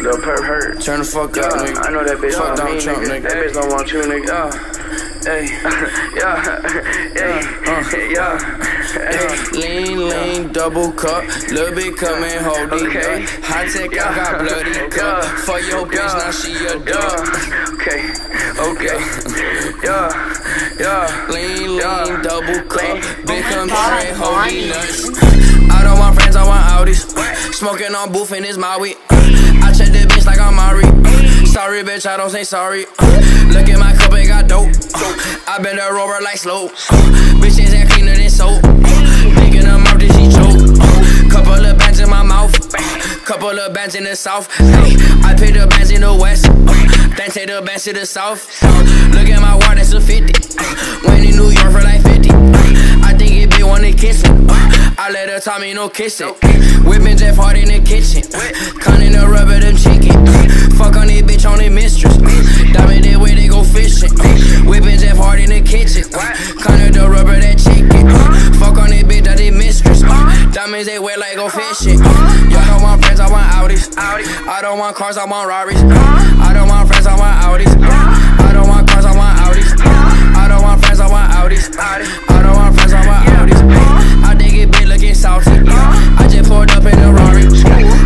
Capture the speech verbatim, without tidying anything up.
Lil' perp hurt. Turn the fuck up, yeah, nigga. I know that bitch fuck don't Donald me, Trump, nigga. nigga. That bitch don't want you, nigga. Yeah. Hey. Yeah. Hey. Yeah. Yeah. Hey. Lean, lean, double cup. Lil' bit coming, hold it Okay. up. High tech, I got bloody cup. For your bitch, now she a dog. Okay. Okay. Yeah. Yeah. Lean, Yeah. lean, double cup. Big come God, straight, hold Bonnie. these nuts. I don't want friends, I want Audis. Smoking on booth and it's Maui. I check the bitch like I'm Mari. Sorry, bitch, I don't say sorry. Look at my cup, it got dope. I been a rover like slow. Bitches ain't cleaner than soap. Big in her mouth, then she choke. Couple of bands in my mouth. Couple of bands in the south. Hey, I pay the bands in the west. Then take the bands to the south. Look at my water, that's a fifty. Went in New York for like fifty. I think it be wanna kiss it. I let her tell me no kiss it. Whipping Jeff Hard in the kitchen. Cunning the rubber, them chicken. Fuck on this bitch on the mistress. Diamond that way they go fishing. Whipping Jeff Hard in the kitchen. Cunning the rubber, that chicken. Fuck on this bitch, that the mistress. Diamonds they wear like go fishing. Y'all don't want friends, I want Audis. I don't want cars, I want Rarries. I don't want friends, I want Audis. I don't want cars, I want Audis. I don't want friends, I want Audis. I don't want friends, I want Audis. I think it be looking salty. I just pulled up in a Rari.